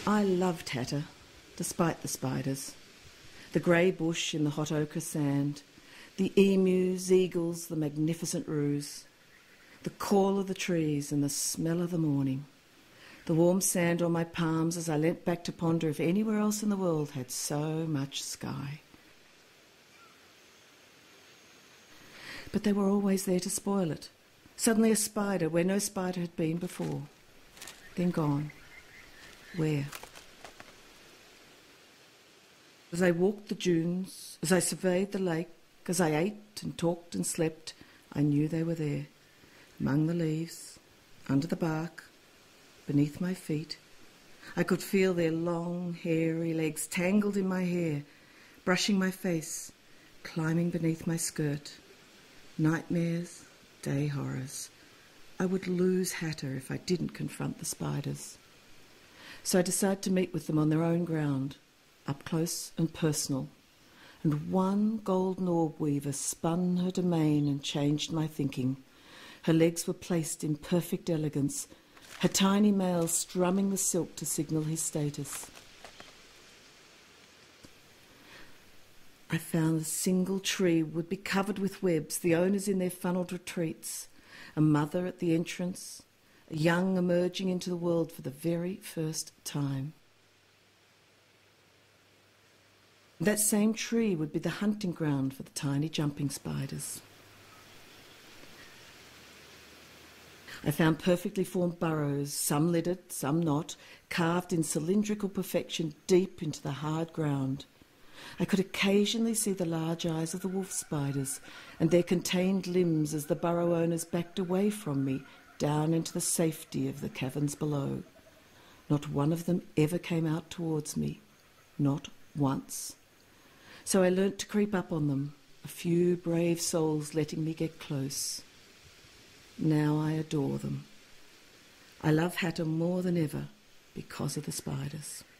I loved Hattah, despite the spiders. The grey bush in the hot ochre sand, the emus, eagles, the magnificent roos, the call of the trees and the smell of the morning, the warm sand on my palms as I leant back to ponder if anywhere else in the world had so much sky. But they were always there to spoil it. Suddenly a spider where no spider had been before. Then gone. Where? As I walked the dunes, as I surveyed the lake, as I ate and talked and slept, I knew they were there, among the leaves, under the bark, beneath my feet. I could feel their long, hairy legs tangled in my hair, brushing my face, climbing beneath my skirt. Nightmares, day horrors. I would lose Hattah if I didn't confront the spiders. So I decided to meet with them on their own ground, up close and personal, and one golden orb weaver spun her domain and changed my thinking. Her legs were placed in perfect elegance, her tiny male strumming the silk to signal his status. I found a single tree would be covered with webs, the owners in their funnelled retreats, a mother at the entrance, a young emerging into the world for the very first time. That same tree would be the hunting ground for the tiny jumping spiders. I found perfectly formed burrows, some lidded, some not, carved in cylindrical perfection deep into the hard ground. I could occasionally see the large eyes of the wolf spiders and their contained limbs as the burrow owners backed away from me down into the safety of the caverns below. Not one of them ever came out towards me, not once. So I learnt to creep up on them, a few brave souls letting me get close. Now I adore them. I love Hattah more than ever because of the spiders.